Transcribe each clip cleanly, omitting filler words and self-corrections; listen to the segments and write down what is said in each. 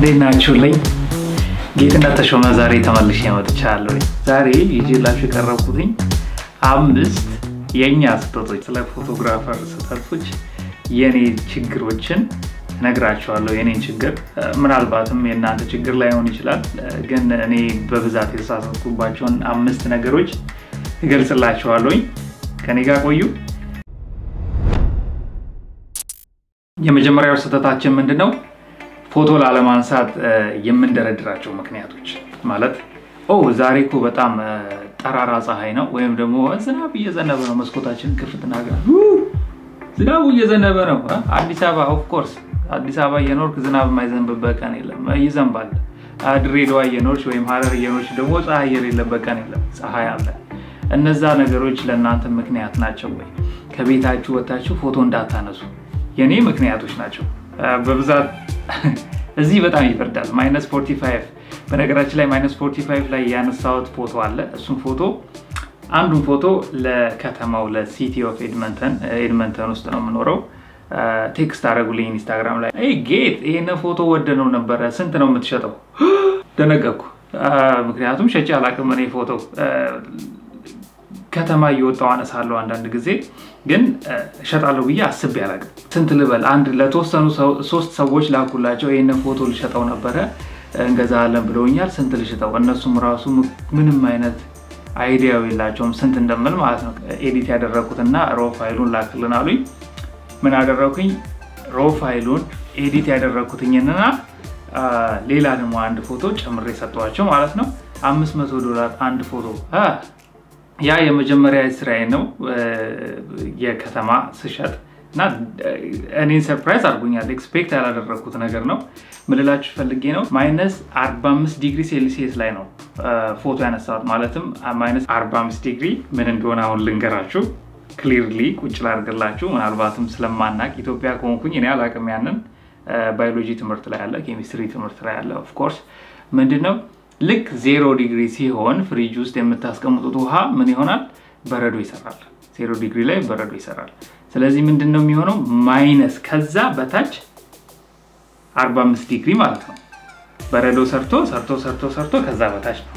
እንዴት ናችሁልኝ? ጌትነት ተሾመ ዛሬ ተመልሼ መጥቻለሁ። ዛሬ ይዤላችሁ የቀረብኩትኝ 5 የኛ ስህተቶች ስለ ፎቶግራፈር ስህተቶች የኔ ችግሮችን ነግራችኋለሁ። የኔን ችግር ምናልባትም የእናንተ ችግር ላይሆን ይችላል፣ ግን እኔ በብዛት የተሳሳትኩባቸውን 5 ነገሮች እገልጽላችኋለሁ። ከኔ ጋር ቆዩ። የመጀመሪያው ስህተታችን ምንድነው? ፎቶ ላለማንሳት የምንደረድራቸው ምክንያቶች ማለት ዛሬ እኮ በጣም ጠራራ ፀሐይ ነው ወይም ደግሞ ዝናብ እየዘነበ ነው፣ መስኮታችን ክፍት እናገር ዝናቡ እየዘነበ ነው። አዲስ አበባ ኦፍ ኮርስ አዲስ አበባ የኖርክ ዝናብ የማይዘንብበት ቀን የለም፣ ይዘንባል። ድሬዳዋ የኖርሽ ወይም ሐረር የኖርሽ ደግሞ ፀሐይ የሌለበት ቀን የለም፣ ፀሐይ አለ። እነዛ ነገሮች ለእናንተ ምክንያት ናቸው ወይ? ከቤታችሁ ወጣችሁ ፎቶ እንዳታነሱ የኔ ምክንያቶች ናቸው። በብዛት እዚህ በጣም ይፈርዳል። -45 በነገራችን ላይ -45 ላይ ያነሳሁት ፎቶ አለ። እሱን ፎቶ አንዱን ፎቶ ለከተማው ለሲቲ ኦፍ ኤድመንተን ውስጥ ነው የምኖረው። ቴክስት አደረጉልኝ ኢንስታግራም ላይ ጌት ይሄን ፎቶ ወደነው ነበር፣ ስንት ነው የምትሸጠው? ደነገኩ። ምክንያቱም ሸጬ አላውቅም እኔ ፎቶ ከተማ እየወጣው አነሳለሁ አንዳንድ ጊዜ፣ ግን ሸጣለሁ ብዬ አስቤ አላውቅም። ስንት ልበል? አንድ ለተወሰኑ 3 ሰዎች ላኩላቸው ይሄን ፎቶ ልሸጠው ነበር እንገዛለን ብለውኛል። ስንት ልሽጠው? እነሱም ራሱ ምንም አይነት አይዲያው የላቸውም ስንት እንደምል ማለት ነው። ኤዲት ያደረኩትና ሮ ፋይሉን ላክልን አሉኝ። ምን አደረኩኝ? ሮ ፋይሉን ኤዲት ያደረኩትኝና ሌላ ደግሞ አንድ ፎቶ ጨምሬ ሰጥቷቸው ማለት ነው። $500 አንድ ፎቶ። ያ የመጀመሪያ ስራዬ ነው የከተማ ስሸጥ እና እኔን ሰርፕራይዝ አድርጎኛል። ኤክስፔክት ያላደረኩት ነገር ነው። ምልላችሁ ፈልጌ ነው -45 ዲግሪ ሴልሲየስ ላይ ነው ፎቶ ያነሳሁት። ማለትም -45 ዲግሪ ምን እንደሆነ አሁን ልንገራችሁ። ክሊርሊ ቁጭ ላድርግላችሁ። ምናልባትም ስለማናቅ ኢትዮጵያ ከሆንኩኝ እኔ አላውቅም። ያንን ባዮሎጂ ትምህርት ላይ ያለ ኬሚስትሪ ትምህርት ላይ ያለ ኦፍ ኮርስ ምንድነው ልክ 0 ዲግሪ ሲሆን ፍሪጅ ውስጥ የምታስቀምጡት ውሃ ምን ይሆናል? በረዶ ይሰራል። 0 ዲግሪ ላይ በረዶ ይሰራል። ስለዚህ ምንድነው የሚሆነው? ማይነስ ከዛ በታች 45 ዲግሪ ማለት ነው። በረዶ ሰርቶ ከዛ በታች ነው።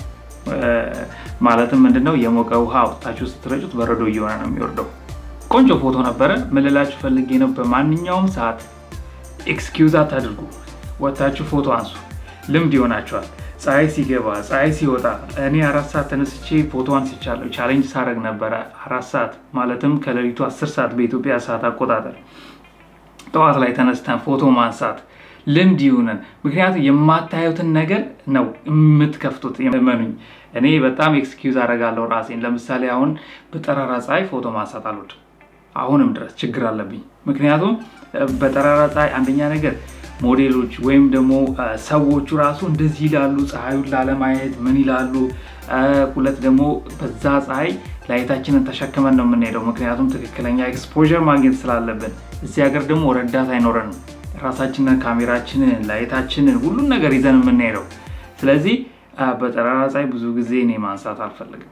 ማለትም ምንድነው የሞቀ ውሃ አውጥታችሁ ስትረጩት በረዶ እየሆነ ነው የሚወርደው። ቆንጆ ፎቶ ነበረ። ምልላችሁ ፈልጌ ነው በማንኛውም ሰዓት ኤክስኪውዝ አታድርጉ። ወጣችሁ ፎቶ አንሱ። ልምድ ይሆናችኋል። ፀሐይ ሲገባ ፀሐይ ሲወጣ እኔ 4 ሰዓት ተነስቼ ፎቶ አንስቻለሁ። ቻሌንጅ ሳረግ ነበር 4 ሰዓት ማለትም ከሌሊቱ 10 ሰዓት በኢትዮጵያ ሰዓት አቆጣጠር ጠዋት ላይ ተነስተን ፎቶ ማንሳት ልምድ ይሁነን። ምክንያቱም የማታዩትን ነገር ነው የምትከፍቱት። የመኑኝ እኔ በጣም ኤክስኪውዝ አደርጋለሁ ራሴን። ለምሳሌ አሁን በጠራራ ፀሐይ ፎቶ ማንሳት አልወድም። አሁንም ድረስ ችግር አለብኝ። ምክንያቱም በጠራራ ፀሐይ አንደኛ ነገር ሞዴሎች ወይም ደግሞ ሰዎቹ ራሱ እንደዚህ ይላሉ ፀሐዩን ላለማየት ምን ይላሉ። ሁለት ደግሞ በዛ ፀሐይ ላይታችንን ተሸክመን ነው የምንሄደው፣ ምክንያቱም ትክክለኛ ኤክስፖዠር ማግኘት ስላለብን። እዚህ ሀገር ደግሞ ረዳት አይኖረንም። ራሳችንን ካሜራችንን ላይታችንን ሁሉን ነገር ይዘን የምንሄደው። ስለዚህ በጠራራ ፀሐይ ብዙ ጊዜ እኔ ማንሳት አልፈልግም።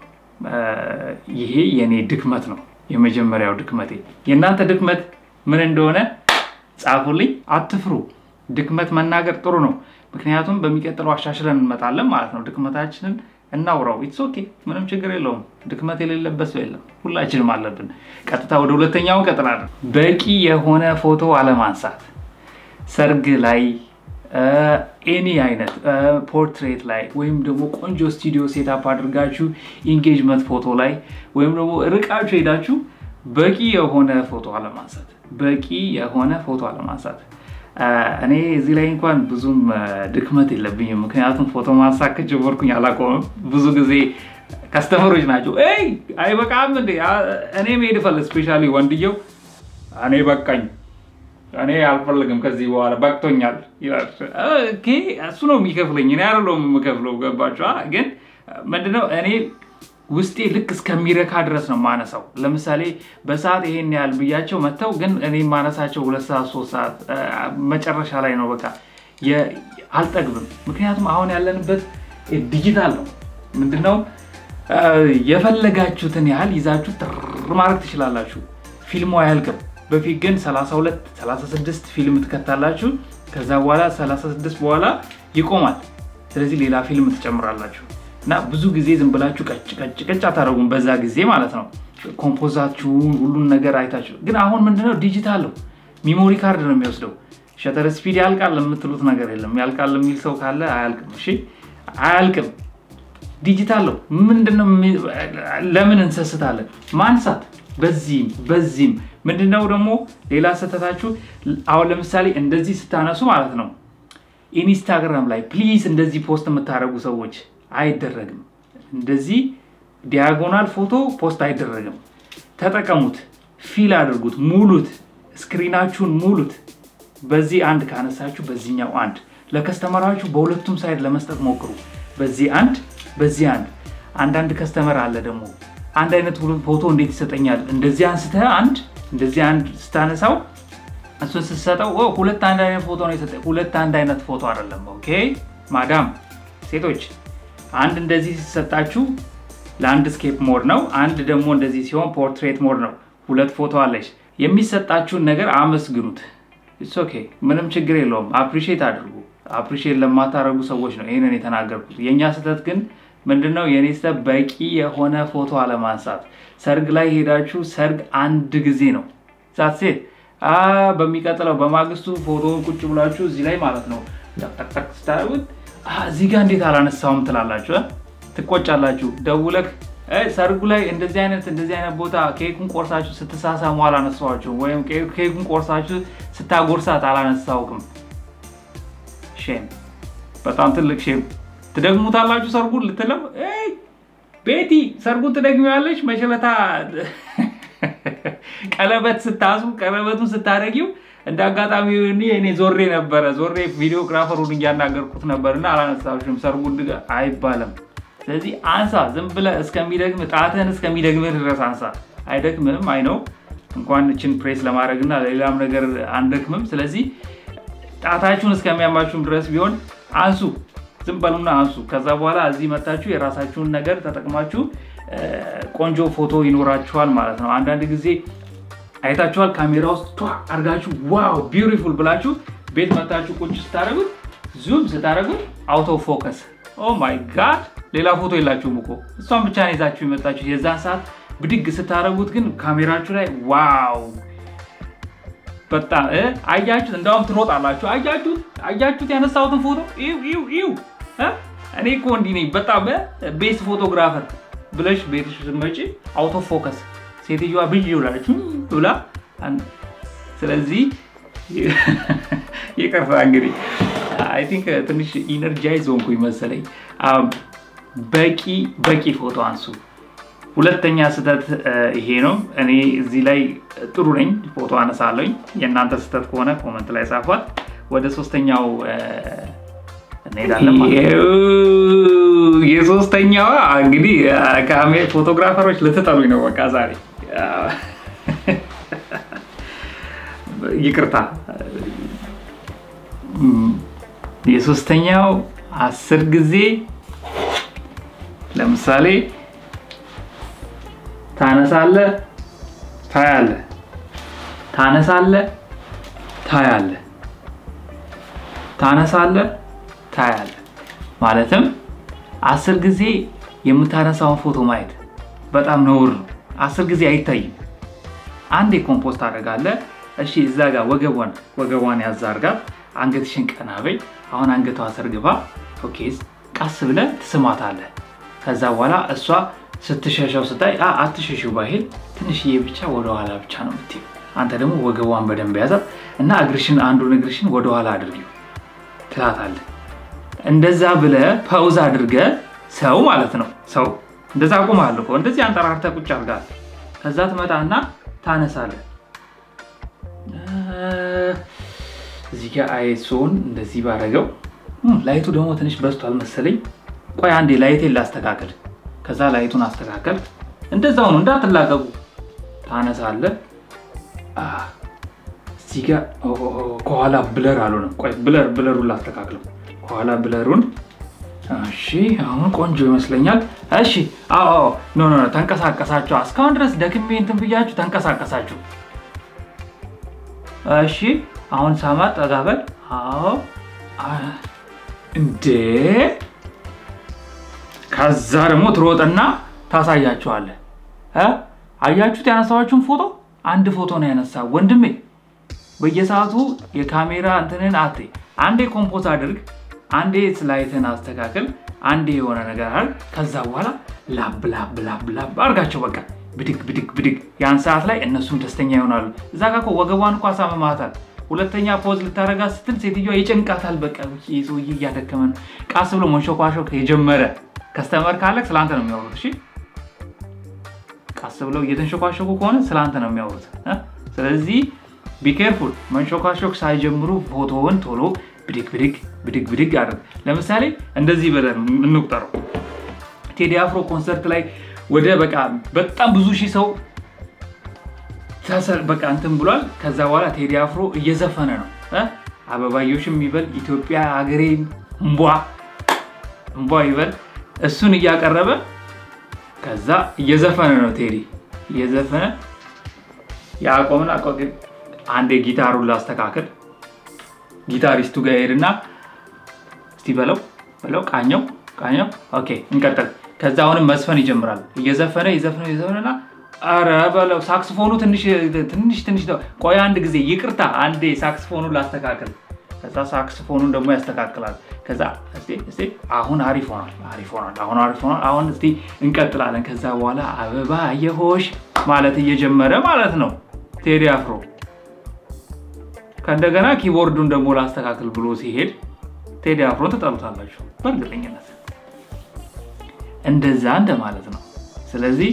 ይሄ የኔ ድክመት ነው፣ የመጀመሪያው ድክመቴ። የእናንተ ድክመት ምን እንደሆነ ጻፉልኝ። አትፍሩ። ድክመት መናገር ጥሩ ነው፣ ምክንያቱም በሚቀጥለው አሻሽለን እንመጣለን ማለት ነው። ድክመታችንን እናውራው። ኢትስ ኦኬ፣ ምንም ችግር የለውም። ድክመት የሌለበት ሰው የለም፣ ሁላችንም አለብን። ቀጥታ ወደ ሁለተኛው ቀጥላለን። በቂ የሆነ ፎቶ አለማንሳት። ሰርግ ላይ ኤኒ አይነት ፖርትሬት ላይ ወይም ደግሞ ቆንጆ ስቱዲዮ ሴታፕ አድርጋችሁ ኢንጌጅመንት ፎቶ ላይ ወይም ደግሞ ርቃችሁ ሄዳችሁ በቂ የሆነ ፎቶ አለማንሳት። በቂ የሆነ ፎቶ አለማንሳት። እኔ እዚህ ላይ እንኳን ብዙም ድክመት የለብኝም፣ ምክንያቱም ፎቶ ማንሳት ከጀመርኩኝ አላቆምም። ብዙ ጊዜ ከስተመሮች ናቸው አይበቃም እንዴ እኔ መሄድ ፈልግ ስፔሻሊ ወንድየው እኔ በቃኝ እኔ አልፈልግም ከዚህ በኋላ በቅቶኛል ይላል። ኦኬ እሱ ነው የሚከፍለኝ፣ እኔ አይደለሁም የምከፍለው። ገባችሁ? ግን ምንድነው እኔ ውስጤ ልክ እስከሚረካ ድረስ ነው ማነሳው። ለምሳሌ በሰዓት ይሄን ያህል ብያቸው መተው ግን እኔ ማነሳቸው 2 ሰዓት 3 ሰዓት መጨረሻ ላይ ነው በቃ አልጠግብም። ምክንያቱም አሁን ያለንበት ዲጂታል ነው። ምንድነው የፈለጋችሁትን ያህል ይዛችሁ ማድረግ ትችላላችሁ። ፊልሙ አያልቅም። በፊት ግን 32 36 ፊልም ተከታላችሁ ከዛ በኋላ 36 በኋላ ይቆማል ስለዚህ ሌላ ፊልም ትጨምራላችሁ እና ብዙ ጊዜ ዝም ብላችሁ ቀጭ አታረጉም በዛ ጊዜ ማለት ነው ኮምፖዛችሁን ሁሉን ነገር አይታችሁ ግን አሁን ምንድነው ዲጂታል ነው ሜሞሪ ካርድ ነው የሚወስደው ሸተር ስፒድ ያልቃል ለምትሉት ነገር የለም ያልቃል የሚል ሰው ካለ አያልቅም እሺ አያልቅም ዲጂታል ነው ምንድነው ለምን እንሰስታለን ማንሳት በዚህም ምንድነው ደግሞ ሌላ ሰተታችሁ አሁን ለምሳሌ እንደዚህ ስታነሱ ማለት ነው ኢንስታግራም ላይ ፕሊዝ እንደዚህ ፖስት የምታረጉ ሰዎች አይደረግም እንደዚህ ዲያጎናል ፎቶ ፖስት አይደረግም ተጠቀሙት ፊል አድርጉት ሙሉት ስክሪናችሁን ሙሉት በዚህ አንድ ካነሳችሁ በዚህኛው አንድ ለከስተመራችሁ በሁለቱም ሳይድ ለመስጠት ሞክሩ በዚህ አንድ ከስተመር አለ ደግሞ አንድ አይነት ፎቶ እንዴት ይሰጠኛል እንደዚህ አንስተህ እንደዚህ አንድ ስታነሳው እሱን ስትሰጠው ሁለት አንድ አይነት ፎቶ ነው የሰጠው ሁለት አንድ አይነት ፎቶ አይደለም ኦኬ ማዳም ሴቶች አንድ እንደዚህ ሲሰጣችሁ ላንድስኬፕ ሞድ ነው አንድ ደግሞ እንደዚህ ሲሆን ፖርትሬት ሞድ ነው ሁለት ፎቶ አለሽ የሚሰጣችሁን ነገር አመስግኑት ኢትስ ኦኬ ምንም ችግር የለውም አፕሪሺየት አድርጉ አፕሪሺየት ለማታረጉ ሰዎች ነው ይሄንን የተናገርኩት የኛ ስህተት ግን ምንድነው የኔስተ በቂ የሆነ ፎቶ አለማንሳት ሰርግ ላይ ሄዳችሁ ሰርግ አንድ ጊዜ ነው ዛትሴት በሚቀጥለው በማግስቱ ፎቶውን ቁጭ ብላችሁ እዚህ ላይ ማለት ነው ተጠቅ ስታዩት እዚህ ጋር እንዴት አላነሳውም ትላላችሁ ትቆጫላችሁ ደውለክ ሰርጉ ላይ እንደዚህ አይነት ቦታ ኬኩን ቆርሳችሁ ስትሳሳሙ አላነሳዋችሁ ወይም ኬኩን ቆርሳችሁ ስታጎርሳት አላነሳውኩም ሼም በጣም ትልቅ ሼም ትደግሙታላችሁ ሰርጉን ልትለው ቤቲ ሰርጉን ትደግሚያለሽ መሸለታ ቀለበት ስታሱ ቀለበቱን ስታረጊው እንዳጋጣሚ እኔ ዞሬ ቪዲዮግራፈሩን ያናገርኩት ነበርና አላነሳውሽም ሰርጉን አይባለም ስለዚህ አንሳ ዝም ብለህ እስከሚደግም ጣተን እስከሚደግም ድረስ አንሳ አይደክምም አይነው እንኳን እቺን ፕሬስ ለማድረግና ሌላም ነገር አንደክምም ስለዚህ ጣታችሁን እስከሚያማችሁም ድረስ ቢሆን አንሱ ዝም በሉና አንሱ ከዛ በኋላ እዚህ መጣችሁ የራሳችሁን ነገር ተጠቅማችሁ ቆንጆ ፎቶ ይኖራችኋል ማለት ነው አንዳንድ ጊዜ አይታችኋል ካሜራ ውስጥ አርጋችሁ ዋው ቢዩቲፉል ብላችሁ ቤት መጣችሁ ቁጭ ስታረጉት ዙም ስታረጉት አውቶ ፎከስ ኦ ማይ ጋድ ሌላ ፎቶ የላችሁም እኮ እሷን ብቻ ነው ይዛችሁ የመጣችሁ የዛን ሰዓት ብድግ ስታረጉት ግን ካሜራችሁ ላይ ዋው በጣም አያችሁት እንደውም ትሮጣላችሁ አያችሁት ያነሳውትን ፎቶ ኢው እኔ እኮ እንዲህ ነኝ በጣም ቤስ ፎቶግራፈር ብለሽ ቤትሽ ስትመጪ አውቶ ፎከስ ሴትዮዋ ብይውላችሁ ብላ ስለዚህ ይቀርፋ እንግዲህ አይ ቲንክ ትንሽ ኢነርጃይዝ ሆንኩኝ መሰለኝ በቂ ፎቶ አንሱ ሁለተኛ ስህተት ይሄ ነው እኔ እዚህ ላይ ጥሩ ነኝ ፎቶ አነሳለሁኝ የእናንተ ስህተት ከሆነ ኮሜንት ላይ ጻፏት ወደ ሶስተኛው እንሄዳለን የሶስተኛው እንግዲህ ካሜራ ፎቶግራፈሮች ልትጠሉኝ ነው በቃ ዛሬ ይቅርታ የሶስተኛው 10 ጊዜ ለምሳሌ ታነሳለህ ታያለህ ማለትም 10 ጊዜ የምታነሳውን ፎቶ ማየት በጣም ነውር ነው 10 ጊዜ አይታይም አንዴ ኮምፖስት አደርጋለህ እሺ እዛ ጋር ወገቧን ያዛርጋት አንገትሽን ቀና በይ አሁን አንገቷ ሰርግባ ኦኬ ቀስ ብለህ ትስማታለህ ከዛ በኋላ እሷ ስትሸሸው ስታይ አትሸሽው ባይል ትንሽዬ ብቻ ወደ ኋላ ብቻ ነው የምትይው አንተ ደግሞ ወገቧን በደንብ ያዛት እና አንዱን እግርሽን ወደ ኋላ አድርጊው ትላታለህ እንደዛ ብለህ ፓውዝ አድርገህ ሰው ማለት ነው ሰው እንደዛ ቆማለሁ እንደዚህ አንጠራርተህ ቁጭ አድርጋት ከዛ ትመጣና ታነሳለህ እዚህ ጋር አይሶን እንደዚህ ባረገው ላይቱ ደግሞ ትንሽ በስቷል መሰለኝ ቆይ አንዴ ላይቴን ላስተካክል ከዛ ላይቱን አስተካክል እንደዛው ነው እንዳትላቀቁ ታነሳለህ እዚህ ጋር ከኋላ ብለር አልሆነም ቆይ ብለሩን ላስተካክለው ከኋላ ብለሩን እሺ አሁን ቆንጆ ይመስለኛል እሺ ኖ ተንቀሳቀሳችሁ እስካሁን ድረስ ደክሜ እንትን ብያችሁ ተንቀሳቀሳችሁ እሺ አሁን ሳማት አጋበል እንዴ ከዛ ደግሞ ትሮጥና ታሳያቸዋለህ አያችሁት ያነሳዋችሁን ፎቶ አንድ ፎቶ ነው ያነሳው ወንድሜ በየሰዓቱ የካሜራ እንትነን አንዴ ኮምፖዝ አድርግ አንዴ ስላይትን አስተካክል አንዴ የሆነ ነገር አለ ከዛ በኋላ ላብ አርጋቸው በቃ ብድግ ያን ሰዓት ላይ እነሱም ደስተኛ ይሆናሉ እዛ ጋር ወገቧን እንኳን አሳመማታል ሁለተኛ ፖዝ ልታረጋ ስትል ሴትዮዋ ይጨንቃታል በቃ ይዞይ ያደከመን ቃስ ብሎ መንሾካሾክ የጀመረ ከስተመር ካለ ስላንተ ነው የሚያወሩት እሺ ቃስ ብሎ እየተንሾካሾኩ ከሆነ ስላንተ ነው የሚያወሩት ስለዚህ ቢ ኬርፉል መንሾካሾክ ሳይጀምሩ ፎቶውን ቶሎ ብድግ አድርግ ለምሳሌ እንደዚህ በደን እንቁጠረው ቴዲ አፍሮ ኮንሰርት ላይ ወደ በቃ በጣም ብዙ ሺህ ሰው ታሰር በቃ እንትን ብሏል ከዛ በኋላ ቴዲ አፍሮ እየዘፈነ ነው አበባዮሽም ይበል ኢትዮጵያ ሀገሬ እንቧ ይበል እሱን እያቀረበ ከዛ እየዘፈነ ነው ቴዲ እየዘፈነ ያቆምና አንዴ ጊታሩን ላስተካክል ጊታሪስቱ ጋር ሄድና እስቲ በለው ቃኘው ኦኬ እንቀጥል ከዛ አሁንም መስፈን ይጀምራል እየዘፈነና አረ በለው ሳክስፎኑ ትንሽ ቆይ አንድ ጊዜ ይቅርታ አንዴ ሳክስፎኑን ላስተካክል ከዛ ሳክስፎኑን ደግሞ ያስተካክላል ከዛ እስቲ አሁን አሪፍ ሆኗል አሁን እስቲ እንቀጥላለን ከዛ በኋላ አበባ የሆሽ ማለት እየጀመረ ማለት ነው ቴዲ አፍሮ ከእንደገና ኪቦርዱን ደግሞ ላስተካክል ብሎ ሲሄድ ቴዲ አፍሮ ተጣሉታላችሁ በእርግጠኝነት እንደዛ እንደማለት ነው ስለዚህ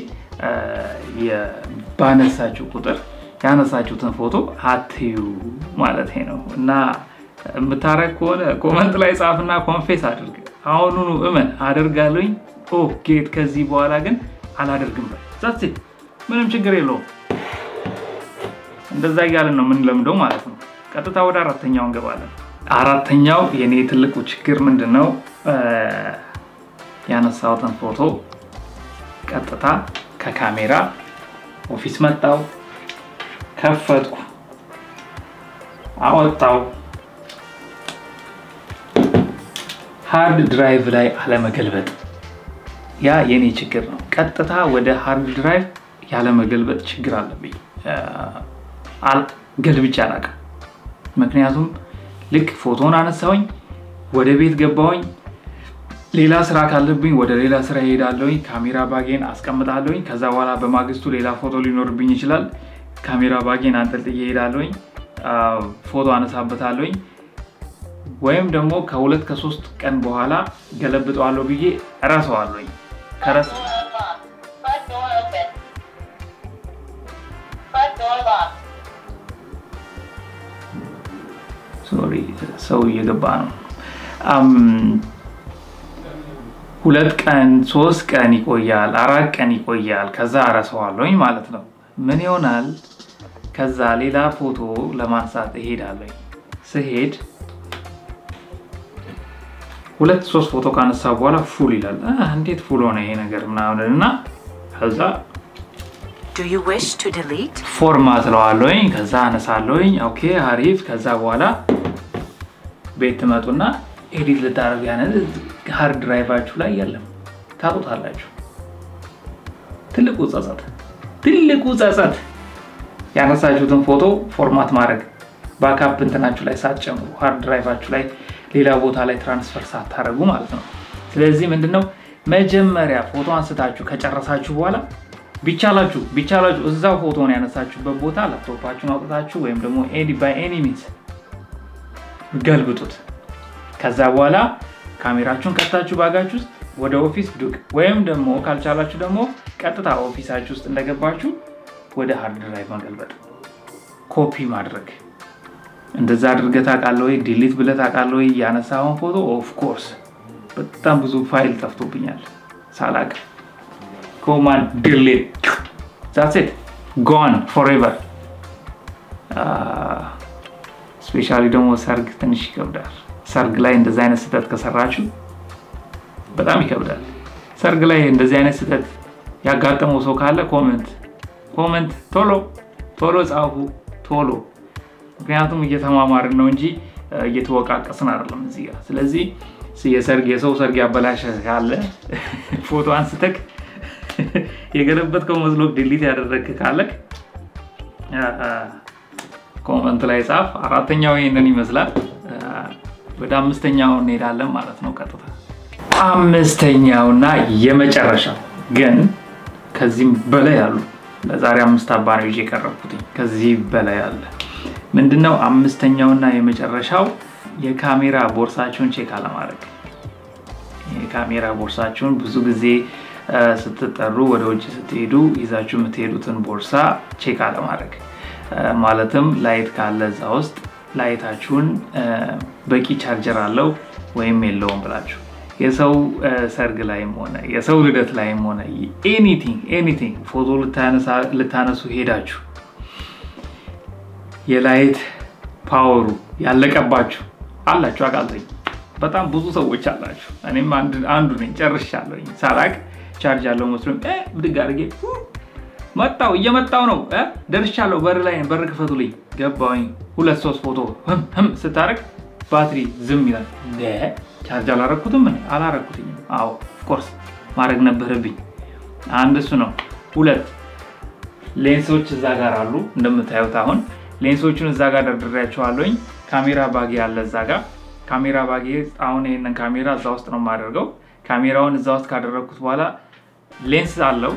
የባነሳችሁ ቁጥር ያነሳችሁትን ፎቶ አትዩ ማለት ነው እና ምታረክ ከሆነ ኮሜንት ላይ ጻፍና ኮንፌስ አድርግ አሁኑኑ እመን አደርጋለሁኝ ጌት ከዚህ በኋላ ግን አላደርግም ዛት ምንም ችግር የለውም እንደዛ ያያለን ነው ምን ለምደው ማለት ነው ቀጥታ ወደ አራተኛው እንገባለን አራተኛው የኔ ትልቁ ችግር ምንድነው ያነሳውትን ፎቶ ቀጥታ ከካሜራ ኦፊስ መጣው ከፈትኩ አወጣው ሃርድ ድራይቭ ላይ አለመገልበጥ ያ የኔ ችግር ነው ቀጥታ ወደ ሃርድ ድራይቭ ያለመገልበጥ ችግር አለብኝ ገልብጫ አላቀ ምክንያቱም ልክ ፎቶን አነሳውኝ ወደ ቤት ገባውኝ ሌላ ስራ ካለብኝ ወደ ሌላ ስራ ሄዳለሁኝ ካሜራ ባጌን አስቀምጣለሁኝ ከዛ በኋላ በማግስቱ ሌላ ፎቶ ሊኖርብኝ ይችላል ካሜራ ባጌን አንጠልጥዬ ሄዳለሁኝ ፎቶ አነሳበታለሁኝ ወይም ደግሞ ከሁለት ከሶስት ቀን በኋላ ገለብጠዋለሁ ብዬ እራሳዋለሁኝ ከራስ ሶሪ ሰው እየገባ ነው ሁለት ቀን ሶስት ቀን ይቆያል አራት ቀን ይቆያል ከዛ እራሳዋለሁኝ ማለት ነው ምን ይሆናል ከዛ ሌላ ፎቶ ለማንሳት እሄዳለሁ ስሄድ ሁለት ሶስት ፎቶ ካነሳው በኋላ ፉል ይላል እንዴት ፉል ሆነ ይሄ ነገር ምናምንና ከዛ Do you wish to delete? ፎርማት ለዋለሁኝ ከዛ አነሳለሁኝ ኦኬ አሪፍ ከዛ በኋላ ቤት መጡና ኤዲት ልታረጉ ያነን ሃርድ ድራይቫችሁ ላይ ያለም ታውቁታላችሁ ትልቁ ጸጸት ያነሳችሁትን ፎቶ ፎርማት ማድረግ ባክአፕ እንትናችሁ ላይ ሳትጨምሩ ሃርድ ድራይቫችሁ ላይ ሌላ ቦታ ላይ ትራንስፈር ሳታረጉ ማለት ነው ስለዚህ ምንድነው መጀመሪያ ፎቶ አንስታችሁ ከጨረሳችሁ በኋላ ቢቻላችሁ እዛው ፎቶን ያነሳችሁበት ቦታ ላፕቶፓችሁን አውጥታችሁ ወይም ደግሞ by any means ገልብጡት ከዛ በኋላ ካሜራችሁን ከታችሁ ባጋችሁ ውስጥ ወደ ኦፊስ ዱቅ ወይም ደግሞ ካልቻላችሁ ደግሞ ቀጥታ ኦፊሳችሁ ውስጥ እንደገባችሁ ወደ ሃርድ ድራይቭ ማገልበጥ ኮፒ ማድረግ እንደዛ አድርገህ ታውቃለህ ወይ ዲሊት ብለህ ታውቃለህ ወይ ያነሳውን ፎቶ ኦፍ ኮርስ በጣም ብዙ ፋይል ጠፍቶብኛል ሳላቅ command delete that's it gone forever especially ደግሞ ሰርግ ትንሽ ይከብዳል ሰርግ ላይ እንደዛ አይነት ስህተት ከሰራችሁ በጣም ይከብዳል ሰርግ ላይ እንደዛ አይነት ስህተት ያጋጠመው ሰው ካለ ኮሜንት ቶሎ ጻፉ ቶሎ ምክንያቱም እየተማማርን ነው እንጂ እየተወቃቀስን አይደለም እዚህ ጋር ስለዚህ የሰው ሰርግ ያበላሽ ካለ ፎቶ አንስተክ የገለበጥከው መስሎክ ዲሊት ያደረግክ ካለክ ኮሜንት ላይ ጻፍ። አራተኛው ይሄንን ይመስላል። ወደ አምስተኛው እንሄዳለን ማለት ነው ቀጥታ። አምስተኛውና የመጨረሻው ግን ከዚህም በላይ ያሉ ለዛሬ 5 አባሪ ይዤ ቀረብኩት። ከዚህ በላይ ያለ ምንድነው? አምስተኛውና የመጨረሻው የካሜራ ቦርሳችሁን ቼክ አለማድረግ። የካሜራ ቦርሳችሁን ብዙ ጊዜ ስትጠሩ ወደ ውጭ ስትሄዱ ይዛችሁ የምትሄዱትን ቦርሳ ቼክ አለማድረግ ማለትም ላይት ካለ እዛ ውስጥ ላይታችሁን በቂ ቻርጀር አለው ወይም የለውም ብላችሁ የሰው ሰርግ ላይም ሆነ የሰው ልደት ላይም ሆነ ኤኒቲንግ ፎቶ ልታነሱ ሄዳችሁ የላይት ፓወሩ ያለቀባችሁ አላችሁ አቃልኝ በጣም ብዙ ሰዎች አላችሁ። እኔም አንዱ ነኝ። ጨርሻለሁ ሳላቅ ቻርጅ ያለው መስሎኝ ብድግ አድርጌ እየመጣው ነው ደርሻለሁ በር ላይ በር ክፈቱልኝ ገባኝ 2-3 ፎቶ ስታረግ ባትሪ ዝም ይላል። ቻርጅ አላረኩትም አዎ ኦፍ ኮርስ ማድረግ ነበረብኝ። አንድ እሱ ነው። 2 ሌንሶች እዛ ጋር አሉ እንደምታዩት። አሁን ሌንሶቹን እዛ ጋር ደርድሬያቸዋለሁኝ። ካሜራ ባግ ያለ እዛ ጋር ካሜራ ባግ አሁን ይሄንን ካሜራ እዛ ውስጥ ነው ማደርገው። ካሜራውን እዛ ውስጥ ካደረኩት በኋላ ሌንስ አለው።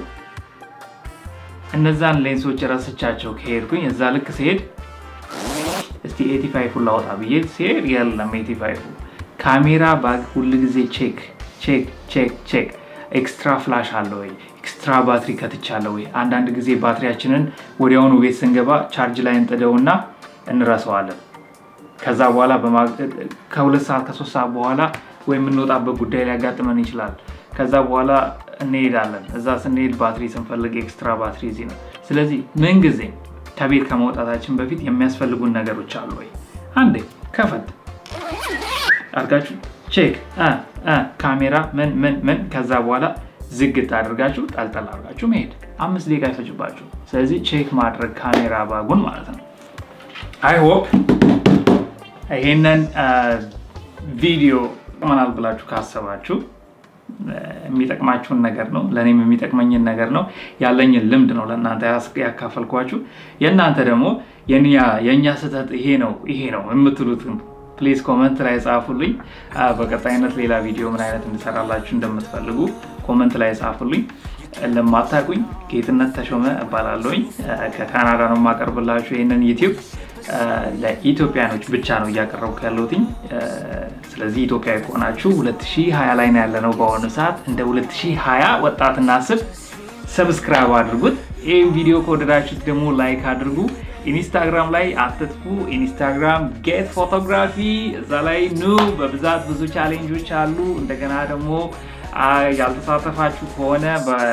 እነዛን ሌንሶች ረስቻቸው ከሄድኩኝ እዛ ልክ ሲሄድ እስቲ 85 ላውጣ ብዬ ሲሄድ የለም 85 ካሜራ ባግ ሁሉ ጊዜ ቼክ ኤክስትራ ፍላሽ አለው ወይ ኤክስትራ ባትሪ ከትቻለው ወይ አንዳንድ ጊዜ ባትሪያችንን ወዲያውኑ ቤት ስንገባ ቻርጅ ላይ እንጥደውና እንረሳዋለን። ከዛ በኋላ ከ2 ሰዓት ከ3 ሰዓት በኋላ ወይ የምንወጣበት ጉዳይ ላይ ያጋጥመን ይችላል። ከዛ በኋላ እንሄዳለን። እዛ ስንሄድ ባትሪ ስንፈልግ ኤክስትራ ባትሪ እዚህ ነው። ስለዚህ ምን ጊዜ ከቤት ከመውጣታችን በፊት የሚያስፈልጉን ነገሮች አሉ ወይ አንዴ ከፈት አርጋችሁ ቼክ ካሜራ ምን ከዛ በኋላ ዝግት አድርጋችሁ ጣልጣል አድርጋችሁ መሄድ 5 ደቂቃ ይፈጅባችሁ። ስለዚህ ቼክ ማድረግ ካሜራ ባጉን ማለት ነው። አይ ሆፕ ይሄንን ቪዲዮ ማናል ብላችሁ ካሰባችሁ የሚጠቅማችሁን ነገር ነው። ለኔም የሚጠቅመኝን ነገር ነው። ያለኝን ልምድ ነው ለእናንተ ያካፈልኳችሁ። የእናንተ ደግሞ የኛ ስህተት ይሄ ነው የምትሉትን ፕሊዝ ኮሜንት ላይ ጻፉልኝ። በቀጣይነት ሌላ ቪዲዮ ምን አይነት እንሰራላችሁ እንደምትፈልጉ ኮሜንት ላይ ጻፉልኝ። ለማታቁኝ ጌትነት ተሾመ እባላለሁኝ። ከካናዳ ነው ማቀርብላችሁ ይሄንን ዩቲዩብ ለኢትዮጵያኖች ብቻ ነው ያቀርበው ያለውትኝ። ስለዚህ ኢትዮጵያ ይቆናችሁ 2020 ላይ ነው ያለነው በአሁኑ ሰዓት። እንደ 2020 ወጣትና አስብ ሰብስክራይብ አድርጉት። ይሄን ቪዲዮ ከወደዳችሁት ደግሞ ላይክ አድርጉ። ኢንስታግራም ላይ አትጥፉ። ኢንስታግራም ጌት ፎቶግራፊ እዛ ላይ በብዛት ብዙ ቻሌንጆች አሉ። እንደገና ደግሞ ያልተሳተፋችሁ ከሆነ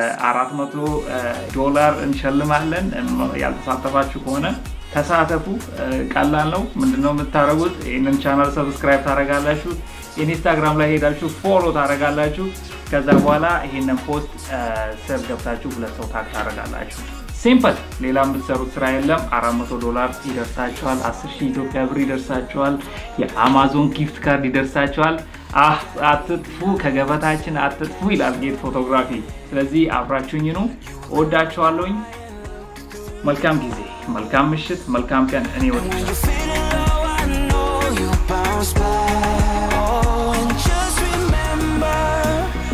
$400 እንሸልማለን። ያልተሳተፋችሁ ከሆነ ተሳተፉ። ቀላል ነው። ምንድነው የምታረጉት? ይሄንን ቻናል ሰብስክራይብ ታረጋላችሁ። ኢንስታግራም ላይ ሄዳችሁ ፎሎ ታረጋላችሁ። ከዛ በኋላ ይሄንን ፖስት ሰብ ገብታችሁ 2 ሰው ታግ ታረጋላችሁ። ሲምፕል። ሌላ የምትሰሩት ስራ የለም። $400 ይደርሳችኋል። 10,000 ኢትዮጵያ ብር ይደርሳችኋል። የአማዞን ጊፍት ካርድ ይደርሳችኋል። አትጥፉ፣ ከገበታችን አትጥፉ ይላል ጌት ፎቶግራፊ። ስለዚህ አብራችሁኝ ነው። ወዳችኋለሁኝ። መልካም ጊዜ፣ መልካም ምሽት፣ መልካም ቀን። እኔ ወጣሁ።